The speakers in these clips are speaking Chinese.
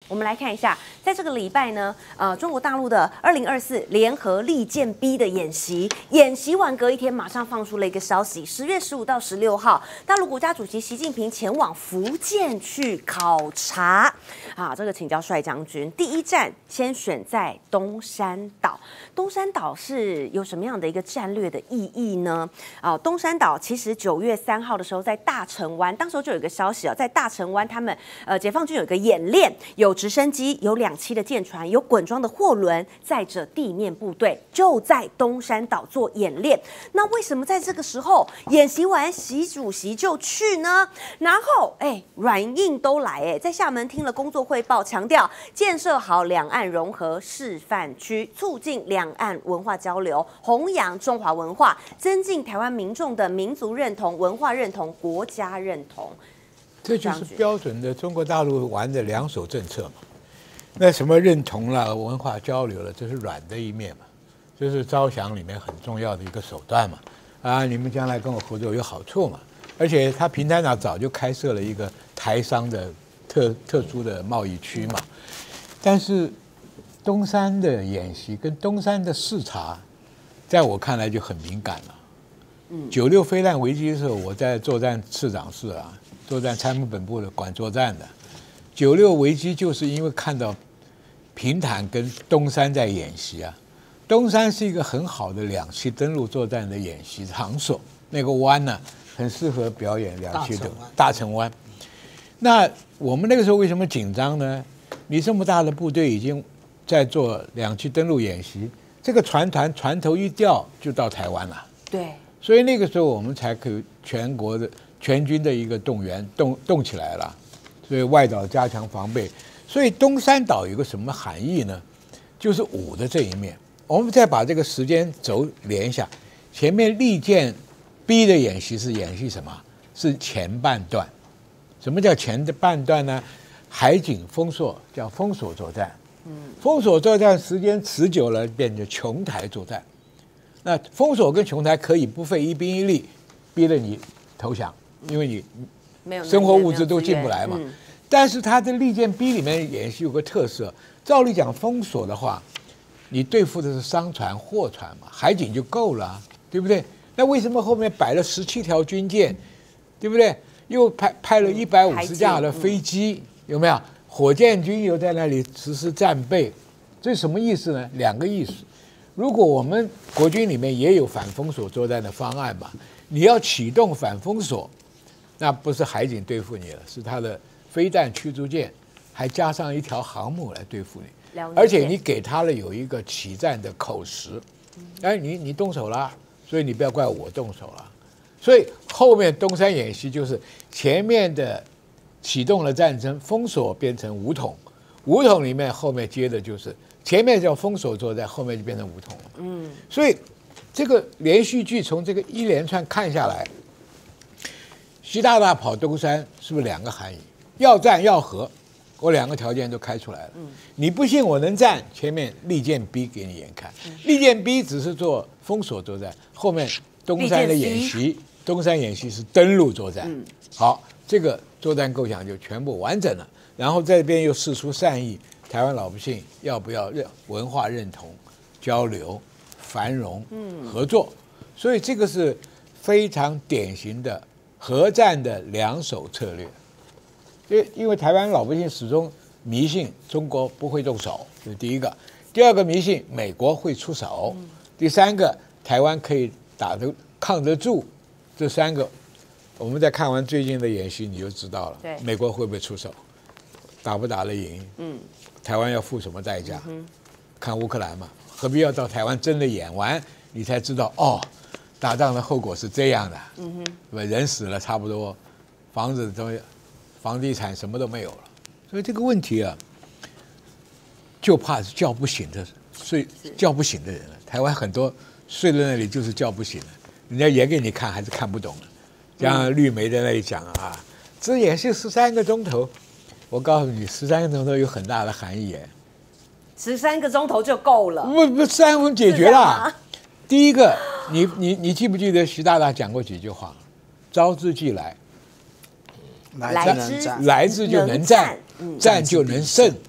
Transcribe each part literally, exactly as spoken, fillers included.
我们来看一下，在这个礼拜呢，呃，中国大陆的二零二四联合利剑 B 的演习，演习完隔一天，马上放出了一个消息，十月十五到十六号，大陆国家主席习近平前往福建去考察。啊，这个请教帅将军，第一站先选在东山岛。东山岛是有什么样的一个战略的意义呢？啊，东山岛其实九月三号的时候，在大城湾，当时候就有一个消息啊，在大城湾他们呃解放军有一个演练，有直升机，有两栖的舰船，有滚装的货轮，载着地面部队，就在东山岛做演练。那为什么在这个时候演习完，习主席就去呢？然后，哎，软硬都来，哎，在厦门听了工作汇报，强调建设好两岸融合示范区，促进两岸文化交流，弘扬中华文化，增进台湾民众的民族认同、文化认同、国家认同。 这就是标准的中国大陆玩的两手政策嘛。那什么认同了、文化交流了，这是软的一面嘛，这是招降里面很重要的一个手段嘛。啊，你们将来跟我合作有好处嘛。而且他平潭岛早就开设了一个台商的特特殊的贸易区嘛。但是东山的演习跟东山的视察，在我看来就很敏感了。嗯，九六飞弹危机的时候，我在作战次长室啊。作战参谋本部的管作战的，九六危机就是因为看到平潭跟东山在演习啊，东山是一个很好的两栖登陆作战的演习场所，那个湾呢很适合表演两栖的大城湾。那我们那个时候为什么紧张呢？你这么大的部队已经在做两栖登陆演习，这个船团船头一掉就到台湾了。 对， 所以那个时候我们才可以全国的。全军的一个动员动动起来了，所以外岛加强防备。所以东山岛有个什么含义呢？就是武的这一面。我们再把这个时间轴连一下，前面利剑 B 的演习是演习什么？是前半段。什么叫前半段呢？海警封锁叫封锁作战。嗯，封锁作战时间持久了，变成琼台作战。那封锁跟琼台可以不费一兵一力，逼得你投降。因为你生活物资都进不来嘛，嗯、但是它的利剑 B 里面演习有个特色，照理讲封锁的话，你对付的是商船、货船嘛，海警就够了、啊，对不对？那为什么后面摆了十七条军舰，对不对？又派派了一百五十架的飞机，嗯、有没有？火箭军又在那里实施战备，这什么意思呢？两个意思。如果我们国军里面也有反封锁作战的方案嘛，你要启动反封锁。那不是海警对付你了，是他的飞弹驱逐舰，还加上一条航母来对付你，而且你给他了有一个起战的口实，哎，你你动手了，所以你不要怪我动手了。所以后面东山演习就是前面的启动了战争，封锁变成武统，武统里面后面接的就是前面叫封锁作战，后面就变成武统了。嗯，所以这个连续剧从这个一连串看下来。习大大跑东山是不是两个含义？要战要和，我两个条件都开出来了。嗯、你不信我能战，前面利剑 B 给你眼看，嗯、利剑 B 只是做封锁作战，后面东山的演习，东山演习是登陆作战。嗯、好，这个作战构想就全部完整了。然后这边又释出善意，台湾老百姓要不要认文化认同、交流、繁荣、合作？所以这个是非常典型的。核战的两手策略，因为因为台湾老百姓始终迷信中国不会动手，这是第一个；第二个迷信美国会出手；第三个台湾可以打得抗得住。这三个，我们在看完最近的演习，你就知道了。对，美国会不会出手，打不打得赢？嗯，台湾要付什么代价？嗯、看乌克兰嘛，何必要到台湾真的演完，你才知道哦。打仗的后果是这样的，嗯哼，对吧？人死了差不多，房子都、房地产什么都没有了，所以这个问题啊，就怕是叫不醒的睡，叫不醒的人了。台湾很多睡在那里就是叫不醒了，人家演给你看还是看不懂的。像绿媒在那里讲啊，这演戏十三个钟头，我告诉你，十三个钟头有很大的含义哎。 十三个钟头就够了， 不不，三分钟解决了。第一个，你你你记不记得习大大讲过几句话？招之即来， 来之来之就能战，战就能胜。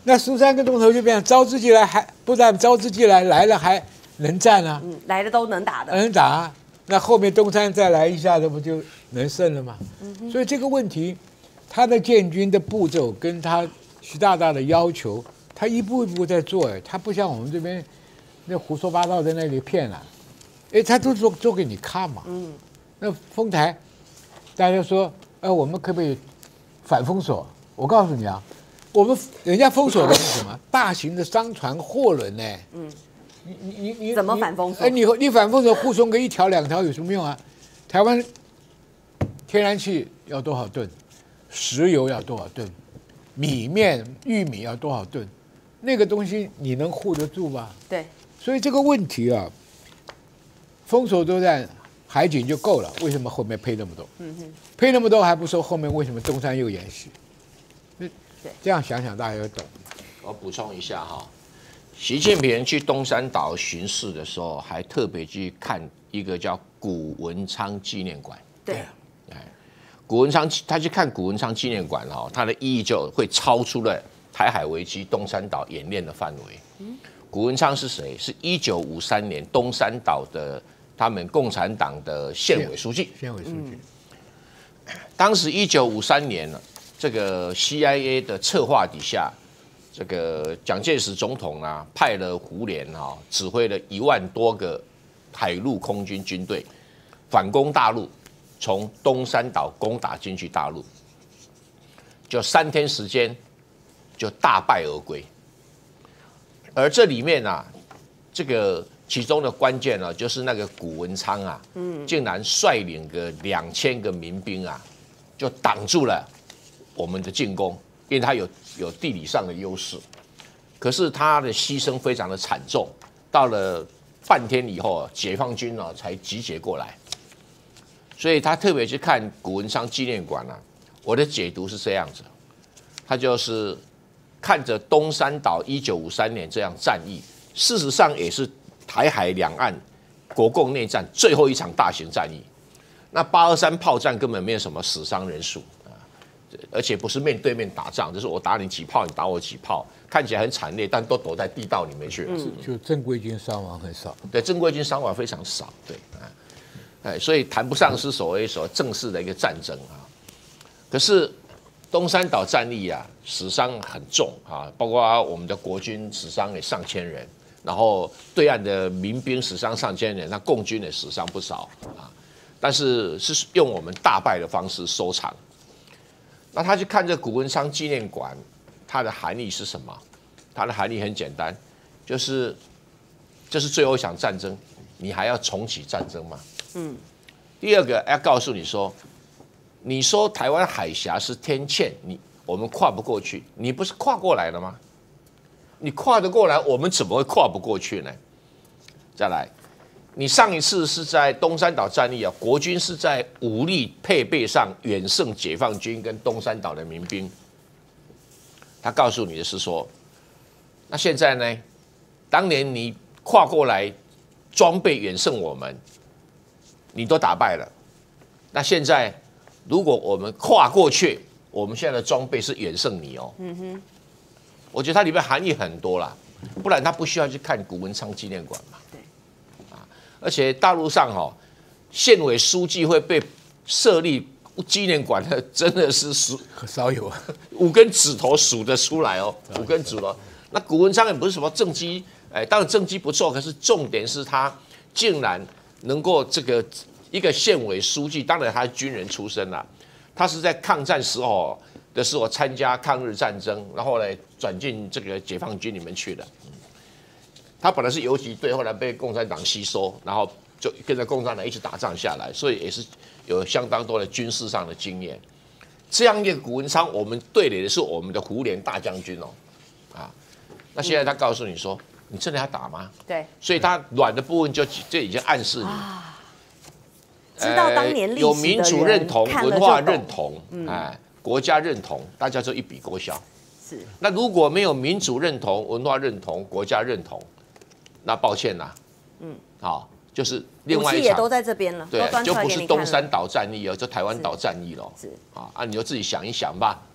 那十三个钟头就变成招之即来，还不但招之即来，来了还能战啊， 嗯，来的都能打的， 能打、啊。那后面东山再来一下，这不就能胜了吗？嗯、所以这个问题，他的建军的步骤跟他习大大的要求，他一步一步在做，哎，他不像我们这边那胡说八道在那里骗了、啊，哎，他都做做给你看嘛。嗯，那丰台，大家说，呃，我们可不可以反封锁？我告诉你啊，我们人家封锁的是什么？大型的商船、货轮呢？嗯。你你你你怎么反封锁？ 哎，你你反封锁护送个一条两条有什么用啊？台湾天然气要多少吨？石油要多少吨？米面玉米要多少吨？那个东西你能护得住吗？ 对。所以这个问题啊，封锁作战海警就够了，为什么后面配那么多？嗯哼，配那么多还不说后面为什么东山又演习？对，这样想想大家就懂。 我补充一下哈。习近平去东山岛巡视的时候，还特别去看一个叫古文昌纪念馆。 对， 哎，古文昌他去看古文昌纪念馆哈，它的意义就会超出了台海危机东山岛演练的范围。嗯，古文昌是谁？是一九五三年东山岛的他们共产党的县委书记。 县委书记。 嗯、当时一九五三年呢，这个 C I A 的策划底下。这个蒋介石总统啊，派了胡琏啊，指挥了一万多个海陆空军军队反攻大陆，从东山岛攻打进去大陆，就三天时间就大败而归。而这里面啊，这个其中的关键呢、啊，就是那个古文昌啊，嗯，竟然率领个两千个民兵啊，就挡住了我们的进攻。因为他有有地理上的优势，可是他的牺牲非常的惨重。到了半天以后，解放军呢才集结过来，所以他特别去看古文昌纪念馆啊。我的解读是这样子，他就是看着东山岛一九五三年这样战役，事实上也是台海两岸国共内战最后一场大型战役。那八二三炮战根本没有什么死伤人数。而且不是面对面打仗，就是我打你几炮，你打我几炮，看起来很惨烈，但都躲在地道里面去了。 嗯、就正规军伤亡很少， 对，正规军伤亡非常少，对，哎，所以谈不上是所谓所正式的一个战争啊。可是东山岛战役啊，死伤很重啊，包括我们的国军死伤也上千人，然后对岸的民兵死伤上千人，那共军也死伤不少啊。但是是用我们大败的方式收场。那他去看这古文昌纪念馆，它的含义是什么？它的含义很简单，就是这是最后一场战争，你还要重启战争吗？嗯。第二个要告诉你说，你说台湾海峡是天堑，你我们跨不过去，你不是跨过来了吗？你跨得过来，我们怎么会跨不过去呢？再来。你上一次是在东山岛战役啊，国军是在武力配备上远胜解放军跟东山岛的民兵。他告诉你的是说，那现在呢？当年你跨过来，装备远胜我们，你都打败了。那现在如果我们跨过去，我们现在的装备是远胜你哦。嗯哼，我觉得它里面含义很多啦，不然他不需要去看古文昌纪念馆嘛。而且大陆上哈、哦，县委书记会被设立纪念馆的，真的是数很少有啊， 五根指头数得出来哦，五根指头。那古文昌也不是什么政绩，哎，当然政绩不错，可是重点是他竟然能够这个一个县委书记，当然他是军人出身啦，他是在抗战时候的时候参加抗日战争，然后呢转进这个解放军里面去的。他本来是游击队，后来被共产党吸收，然后就跟着共产党一起打仗下来，所以也是有相当多的军事上的经验。这样一个古文昌，我们对垒的是我们的胡琏大将军哦，啊，那现在他告诉你说，嗯、你真的要打吗？ 对， 所以他软的部分就就已经暗示你， 啊、知道当年历史的人、 呃、有民主认同、文化认同，嗯、哎，国家认同，大家就一笔勾销。是，那如果没有民主认同、文化认同、国家认同，那抱歉啦，嗯，好，就是另外一场，武器也都在这边了， 对，就不是东山岛战役哦，就台湾岛战役了，是啊，啊，你就自己想一想吧，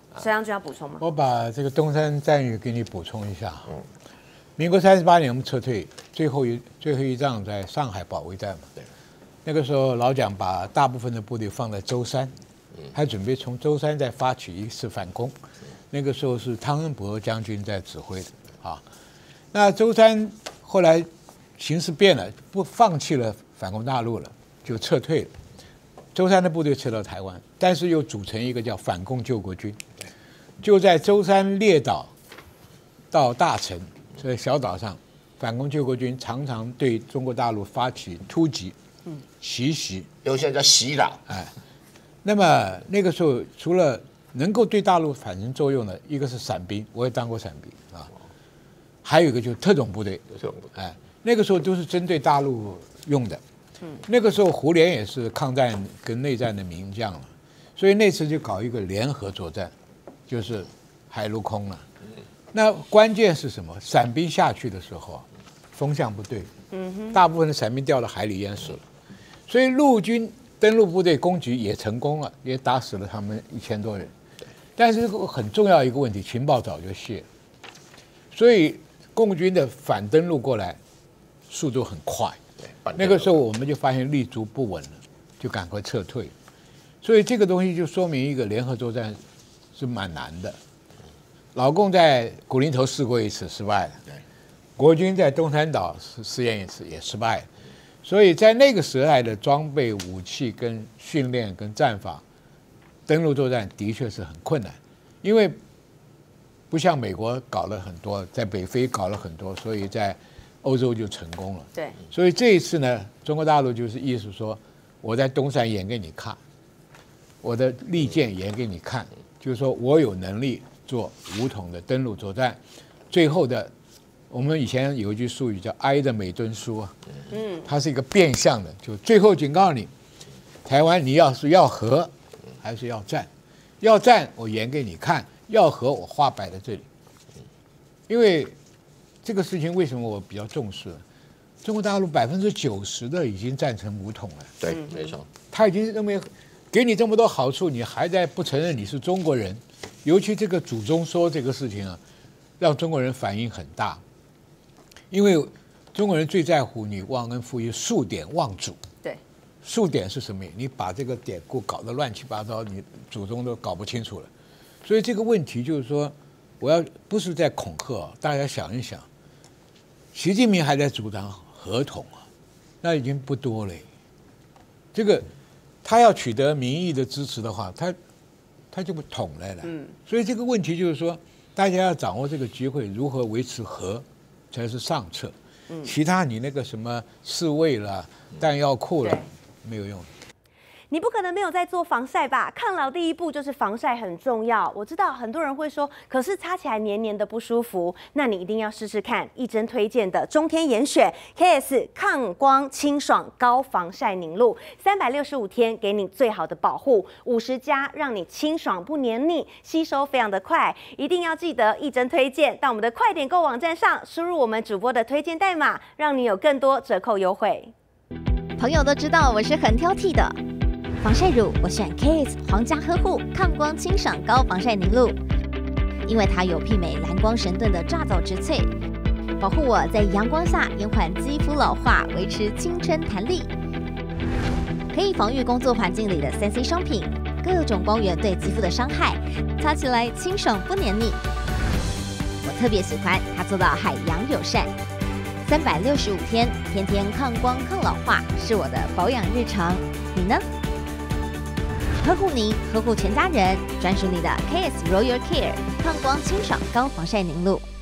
沈将军要补充吗？ 我把这个东山战役给你补充一下。嗯，民国三十八年我们撤退，最后一最后一仗在上海保卫战嘛。对。那个时候老蒋把大部分的部队放在舟山，还准备从舟山再发起一次反攻。那个时候是汤恩伯将军在指挥的啊。那舟山后来形势变了，不放弃了反攻大陆了，就撤退了。舟山的部队撤到台湾，但是又组成一个叫反共救国军，就在舟山列岛到大陈这个小岛上，反共救国军常常对中国大陆发起突击。嗯，奇袭， 有些叫袭扰， 哎，那么那个时候除了能够对大陆产生作用的，一个是伞兵，我也当过伞兵啊，还有一个就是特种部队， 特种部队， 哎，那个时候都是针对大陆用的，嗯，那个时候胡琏也是抗战跟内战的名将了，所以那次就搞一个联合作战，就是海陆空了。那关键是什么？伞兵下去的时候，风向不对，嗯哼，大部分的伞兵掉到海里淹死了。所以陆军登陆部队攻击也成功了，也打死了他们一千多人。但是这个很重要一个问题，情报早就泄了，所以共军的反登陆过来速度很快。那个时候我们就发现立足不稳了，就赶快撤退。所以这个东西就说明一个联合作战是蛮难的。老共在古林头试过一次，失败了；国军在东山岛试试验一次，也失败了。所以在那个时代的装备、武器、跟训练、跟战法，登陆作战的确是很困难，因为不像美国搞了很多，在北非搞了很多，所以在欧洲就成功了。 对， 所以这一次呢，中国大陆就是意思说，我在东山演给你看，我的利剑演给你看，就是说我有能力做武统的登陆作战，最后的。我们以前有一句俗语叫“哀的美敦书”啊，嗯，它是一个变相的，就最后警告你，台湾你要是要和，还是要战？要战我演给你看，要和我话摆在这里。因为这个事情为什么我比较重视呢？中国大陆百分之九十的已经赞成武统了， 对，没错， 他已经认为给你这么多好处，你还在不承认你是中国人，尤其这个祖宗说这个事情啊，让中国人反应很大。因为中国人最在乎你忘恩负义、数典忘祖。 对， 数典是什么？你把这个典故搞得乱七八糟，你祖宗都搞不清楚了。所以这个问题就是说，我要不是在恐吓，大家想一想，习近平还在主张合统啊，那已经不多了。这个他要取得民意的支持的话，他他就不统来了。嗯，所以这个问题就是说，大家要掌握这个机会，如何维持和。才是上策，其他你那个什么侍卫了、弹药库了，没有用。 你不可能没有在做防晒吧？抗老第一步就是防晒很重要。我知道很多人会说，可是擦起来黏黏的不舒服，那你一定要试试看一针推荐的中天严选 K S 抗光清爽高防晒凝露，三百六十五天给你最好的保护，五十加让你清爽不黏腻，吸收非常的快。一定要记得一针推荐到我们的快点购网站上，输入我们主播的推荐代码，让你有更多折扣优惠。 朋友都知道我是很挑剔的。防晒乳我选 K S 皇家呵护抗光清爽高防晒凝露，因为它有媲美蓝光神盾的皂藻植萃，保护我在阳光下延缓肌肤老化，维持青春弹力，可以防御工作环境里的三 C 商品、各种光源对肌肤的伤害，擦起来清爽不黏腻。我特别喜欢它做到海洋友善，三百六十五天，天天抗光抗老化，是我的保养日常。你呢？呵护您，呵护全家人，专属你的 K S Royal Care 抗光清爽高防晒凝露。